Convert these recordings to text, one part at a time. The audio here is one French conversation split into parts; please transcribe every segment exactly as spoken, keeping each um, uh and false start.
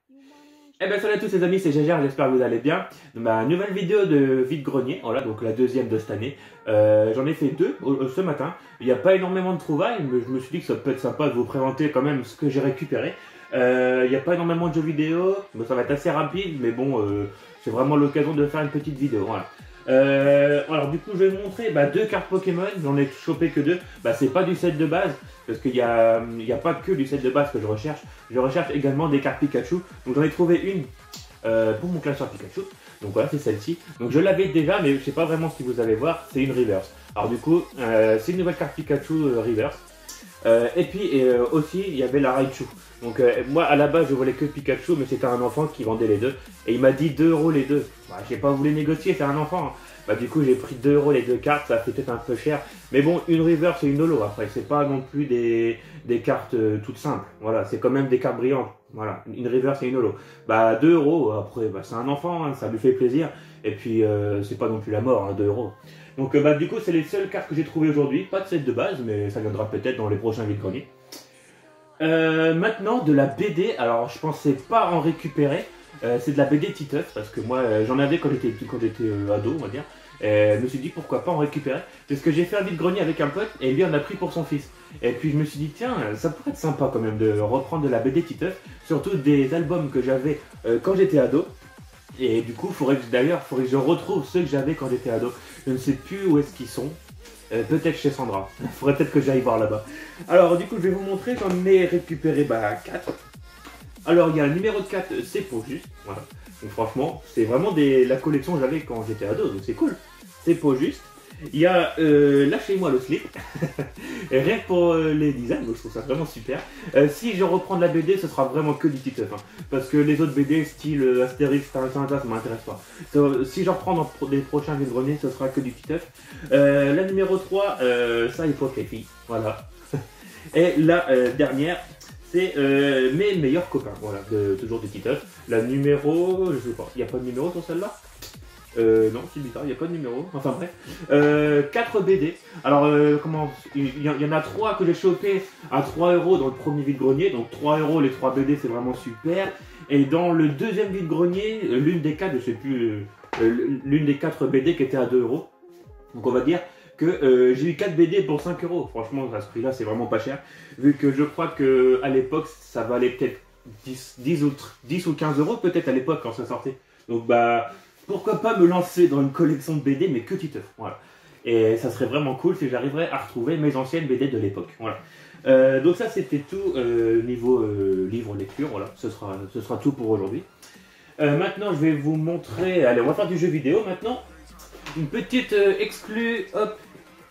Eh ben salut à tous les amis, c'est Gégère, j'espère que vous allez bien. Ma nouvelle vidéo de vide-grenier, voilà, donc la deuxième de cette année. Euh, J'en ai fait deux ce matin. Il n'y a pas énormément de trouvailles, mais je me suis dit que ça peut être sympa de vous présenter quand même ce que j'ai récupéré. Euh, Il n'y a pas énormément de jeux vidéo, bon, ça va être assez rapide, mais bon, euh, c'est vraiment l'occasion de faire une petite vidéo, voilà. Euh, alors du coup je vais vous montrer bah, deux cartes Pokémon, j'en ai chopé que deux, bah, c'est pas du set de base, parce qu'il n'y a, y a pas que du set de base que je recherche, je recherche également des cartes Pikachu, donc j'en ai trouvé une euh, pour mon classeur Pikachu, donc voilà c'est celle-ci, donc je l'avais déjà mais je sais pas vraiment si vous allez voir, c'est une reverse, alors du coup euh, c'est une nouvelle carte Pikachu euh, reverse. Euh, et puis euh, aussi il y avait la Raichu. Donc euh, moi à la base je voulais que Pikachu, mais c'était un enfant qui vendait les deux. Et il m'a dit deux euros les deux. Bah, j'ai pas voulu négocier, c'est un enfant. Hein. Bah du coup j'ai pris deux euros les deux cartes, ça fait peut-être un peu cher. Mais bon, une reverse et une holo après, c'est pas non plus des, des cartes euh, toutes simples. Voilà, c'est quand même des cartes brillantes. Voilà, une reverse et une holo. Bah deux euros, après bah, c'est un enfant, hein, ça lui fait plaisir. Et puis euh, c'est pas non plus la mort, hein, deux euros. Donc euh, bah, du coup c'est les seules cartes que j'ai trouvées aujourd'hui, pas de set de base, mais ça viendra peut-être dans les prochains vide-greniers. Euh, maintenant de la B D, alors je pensais pas en récupérer, euh, c'est de la B D Titeuf, parce que moi euh, j'en avais quand j'étais quand j'étais euh, ado on va dire, et je me suis dit pourquoi pas en récupérer, parce que j'ai fait un vide-grenier avec un pote, et lui en a pris pour son fils, et puis je me suis dit tiens ça pourrait être sympa quand même de reprendre de la B D Titeuf, surtout des albums que j'avais euh, quand j'étais ado. Et du coup, faudrait que d'ailleurs, faudrait que je retrouve ceux que j'avais quand j'étais ado. Je ne sais plus où est-ce qu'ils sont. Euh, peut-être chez Sandra. Il faudrait peut-être que j'aille voir là-bas. Alors, du coup, je vais vous montrer. J'en ai récupéré bah, quatre. Alors, il y a le numéro quatre, c'est pour juste. Voilà. Donc, franchement, c'est vraiment des... la collection que j'avais quand j'étais ado. Donc, c'est cool. C'est pour juste. Il y a euh, Lâchez-moi le slip. Et rien que pour euh, les designs, je trouve ça vraiment super. Euh, si je reprends de la B D, ce sera vraiment que du Titeuf. Hein, parce que les autres B D, style euh, Astérix, Tintin, ça m'intéresse pas. So, si j'en reprends dans pro des prochains vide-greniers, ce sera que du Titeuf. Euh, la numéro trois, euh, ça il faut que les filles. Voilà. Et la euh, dernière, c'est euh, mes meilleurs copains. Voilà, de, toujours du Titeuf. La numéro, je sais pas, il n'y a pas de numéro sur celle-là? Euh, non, c'est bizarre, il n'y a pas de numéro. Enfin bref. Euh, quatre B D. Alors, euh, comment il y, y en a trois que j'ai chopé à trois euros dans le premier vide-grenier. Donc trois euros, les trois B D, c'est vraiment super. Et dans le deuxième vide-grenier, l'une des quatre, je sais plus, euh, l'une des quatre B D qui était à deux euros. Donc on va dire que euh, j'ai eu quatre B D pour cinq euros. Franchement, à ce prix-là, c'est vraiment pas cher. Vu que je crois que à l'époque, ça valait peut-être dix ou quinze euros, peut-être à l'époque quand ça sortait. Donc bah... pourquoi pas me lancer dans une collection de B D, mais que Titeuf, voilà. Et ça serait vraiment cool si j'arriverais à retrouver mes anciennes B D de l'époque, voilà. Euh, donc ça c'était tout euh, niveau euh, livre lecture, voilà, ce sera, ce sera tout pour aujourd'hui. Euh, maintenant je vais vous montrer, allez on va faire du jeu vidéo maintenant. Une petite euh, exclue, hop,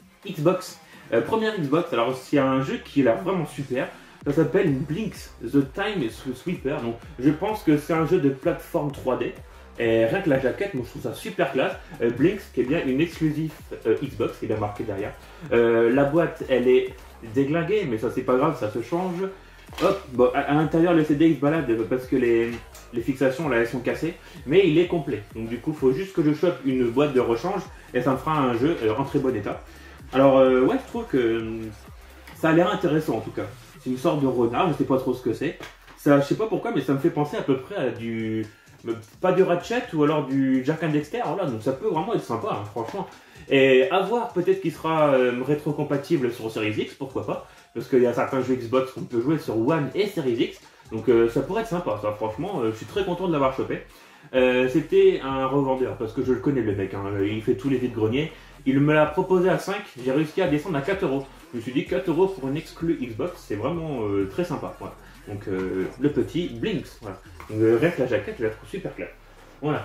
Xbox. Euh, première Xbox, alors c'est un jeu qui est là vraiment super. Ça s'appelle Blinx, The Time Sweeper, donc je pense que c'est un jeu de plateforme trois D. Et rien que la jaquette, moi je trouve ça super classe. Euh, Blinx, qui est bien une exclusive euh, Xbox, qui est bien marqué derrière. Euh, la boîte, elle est déglinguée, mais ça c'est pas grave, ça se change. Hop, bon, à, à l'intérieur le C D il se balade parce que les, les fixations là elles sont cassées, mais il est complet. Donc du coup, il faut juste que je chope une boîte de rechange et ça me fera un jeu euh, en très bon état. Alors euh, ouais, je trouve que euh, ça a l'air intéressant en tout cas. C'est une sorte de renard, je sais pas trop ce que c'est. Ça, je sais pas pourquoi, mais ça me fait penser à peu près à du... pas du Ratchet ou alors du Jak and Dexter, voilà, donc ça peut vraiment être sympa, hein, franchement. Et à voir, peut-être qu'il sera euh, rétro-compatible sur Series X, pourquoi pas, parce qu'il y a certains jeux Xbox qu'on peut jouer sur One et Series X, donc euh, ça pourrait être sympa, ça, franchement, euh, je suis très content de l'avoir chopé. Euh, C'était un revendeur, parce que je le connais le mec, hein, il fait tous les vides-greniers, il me l'a proposé à cinq, j'ai réussi à descendre à quatre euros. Je me suis dit quatre euros pour une exclue Xbox, c'est vraiment euh, très sympa, voilà. Donc euh, le petit Blinx, voilà. Donc euh, rien que la jaquette, je la trouve super claire. Voilà.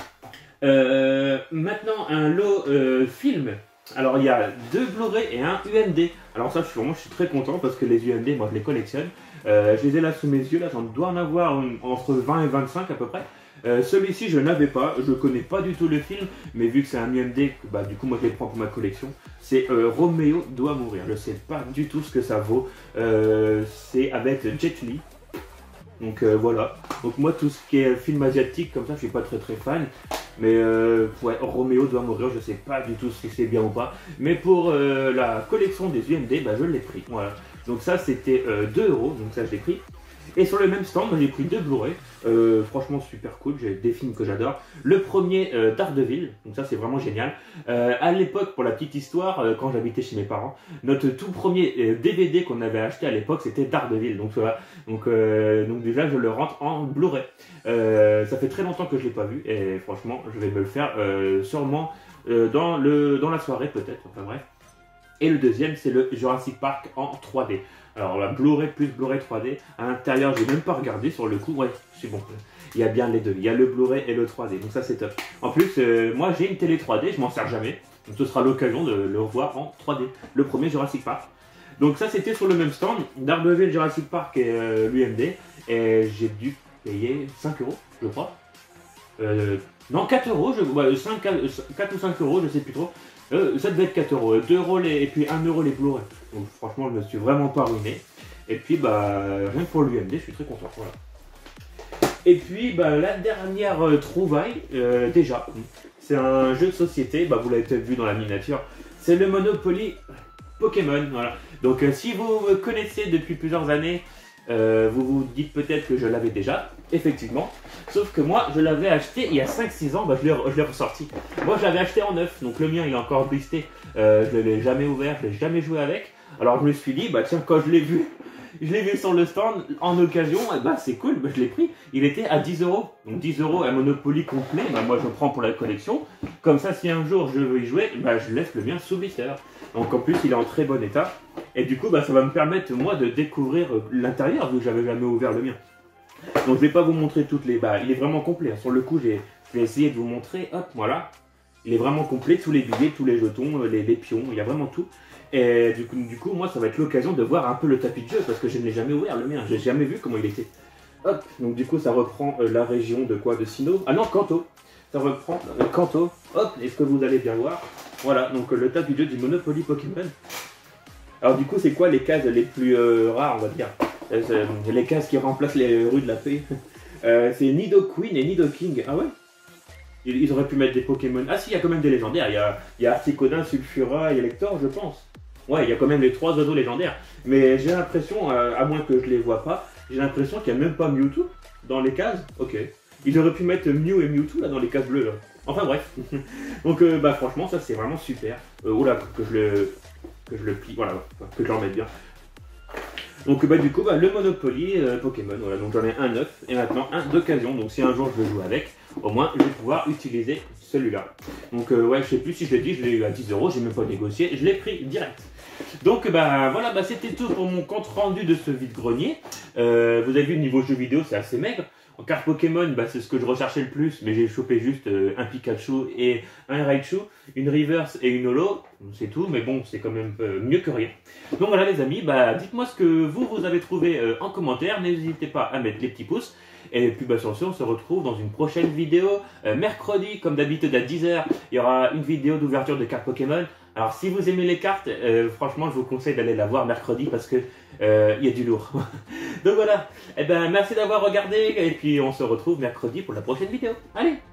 Euh, maintenant un lot euh, film. Alors il y a deux Blu-ray et un U M D. Alors ça je suis vraiment je suis très content parce que les U M D moi je les collectionne. Euh, je les ai là sous mes yeux, là j'en dois en avoir une, entre vingt et vingt-cinq à peu près. Euh, Celui-ci je n'avais pas, je connais pas du tout le film, mais vu que c'est un U M D, bah, du coup moi je les prends pour ma collection. C'est euh, Roméo doit mourir, je sais pas du tout ce que ça vaut. Euh, c'est avec Jet Li. Donc euh, voilà, donc moi tout ce qui est film asiatique comme ça je suis pas très très fan. Mais euh, ouais, Roméo doit mourir, je sais pas du tout si c'est bien ou pas. Mais pour euh, la collection des U M D, bah, je l'ai pris, voilà. Donc ça c'était euh, deux euros, donc ça je l'ai pris. Et sur le même stand, j'ai pris deux Blu-ray, euh, franchement super cool, j'ai des films que j'adore. Le premier, euh, Daredevil, donc ça c'est vraiment génial. Euh, à l'époque, pour la petite histoire, euh, quand j'habitais chez mes parents, notre tout premier euh, D V D qu'on avait acheté à l'époque, c'était Daredevil. Donc voilà, donc, euh, donc déjà je le rentre en Blu-ray. Euh, ça fait très longtemps que je l'ai pas vu et franchement, je vais me le faire euh, sûrement euh, dans, le, dans la soirée peut-être, enfin bref. Et le deuxième, c'est le Jurassic Park en trois D. Alors la Blu-ray plus Blu-ray trois D, à l'intérieur, j'ai même pas regardé sur le coup, ouais, c'est bon. Il y a bien les deux, il y a le Blu-ray et le trois D, donc ça c'est top. En plus, euh, moi j'ai une télé trois D, je m'en sers jamais, donc ce sera l'occasion de le revoir en trois D. Le premier Jurassic Park. Donc ça c'était sur le même stand, Daredevil, Jurassic Park et euh, l'U M D, et j'ai dû payer cinq euros, je crois. Euh, non, quatre euros, je, ouais, cinq, quatre ou cinq euros, je sais plus trop. Euh, ça devait être quatre euros, deux euros les, et puis un euro les Blu-ray. Donc franchement, je me suis vraiment pas ruiné. Et puis, bah, rien que pour l'U M D, je suis très content. Voilà. Et puis, bah, la dernière euh, trouvaille, euh, déjà, c'est un jeu de société, bah, vous l'avez peut-être vu dans la miniature, c'est le Monopoly Pokémon. Voilà. Donc, euh, si vous me connaissez depuis plusieurs années, euh, vous vous dites peut-être que je l'avais déjà, effectivement. Sauf que moi, je l'avais acheté il y a cinq six ans, bah, je l'ai ressorti. Moi, je l'avais acheté en neuf, donc le mien, il est encore blisté. Euh, je ne l'ai jamais ouvert, je ne l'ai jamais joué avec. Alors, je me suis dit, bah tiens, quand je l'ai vu, je l'ai vu sur le stand en occasion, et bah c'est cool, bah, je l'ai pris. Il était à dix euros. Donc dix euros, un Monopoly complet, bah, moi je prends pour la collection. Comme ça, si un jour je veux y jouer, bah, je laisse le mien sous blister. Donc en plus, il est en très bon état. Et du coup, bah, ça va me permettre, moi, de découvrir l'intérieur, vu que j'avais jamais ouvert le mien. Donc je vais pas vous montrer toutes les... Bah, il est vraiment complet. Sur le coup, je vais essayer de vous montrer. Hop, voilà. Il est vraiment complet, tous les billets, tous les jetons, les, les pions, il y a vraiment tout. Et du coup, du coup, moi, ça va être l'occasion de voir un peu le tapis de jeu, parce que je ne l'ai jamais ouvert, le mien. Je n'ai jamais vu comment il était. Hop, donc du coup, ça reprend euh, la région de quoi? De Sinnoh. Ah non, Kanto. Ça reprend euh, Kanto. Hop, est-ce que vous allez bien voir? Voilà, donc euh, le tapis de jeu du Monopoly Pokémon. Alors du coup, c'est quoi les cases les plus euh, rares, on va dire? euh, Les cases qui remplacent les rues de la paix. euh, c'est Nidoqueen et Nidoking. Ah ouais? Ils auraient pu mettre des Pokémon. Ah si, il y a quand même des légendaires. Il y a, il y a Articodin, Sulfura et Elector, je pense. Ouais, il y a quand même les trois oiseaux légendaires. Mais j'ai l'impression, euh, à moins que je les vois pas, j'ai l'impression qu'il n'y a même pas Mewtwo dans les cases. Ok. Ils auraient pu mettre Mew et Mewtwo là dans les cases bleues là. Enfin bref. Donc euh, bah franchement, ça c'est vraiment super. Euh, oh là, que je le, que je le plie, voilà, que je le remette bien. Donc bah du coup, bah, le Monopoly euh, Pokémon, voilà, donc j'en ai un neuf et maintenant un d'occasion. Donc si un jour je veux jouer avec, au moins je vais pouvoir utiliser celui-là. Donc euh, ouais, je sais plus si je l'ai dit, je l'ai eu à dix euros, j'ai même pas négocié, je l'ai pris direct. Donc bah voilà, bah, c'était tout pour mon compte rendu de ce vide-grenier. Euh, vous avez vu, niveau jeux vidéo, c'est assez maigre. En carte Pokémon, bah, c'est ce que je recherchais le plus, mais j'ai chopé juste euh, un Pikachu et un Raichu, une Reverse et une Holo, c'est tout, mais bon, c'est quand même euh, mieux que rien. Donc voilà les amis, bah, dites-moi ce que vous, vous avez trouvé euh, en commentaire, n'hésitez pas à mettre les petits pouces, et puis bah, sur ce, on se retrouve dans une prochaine vidéo, euh, mercredi, comme d'habitude à dix heures, il y aura une vidéo d'ouverture de cartes Pokémon. Alors si vous aimez les cartes, euh, franchement je vous conseille d'aller la voir mercredi parce que euh, il y a du lourd. Donc voilà, et ben merci d'avoir regardé et puis on se retrouve mercredi pour la prochaine vidéo. Allez!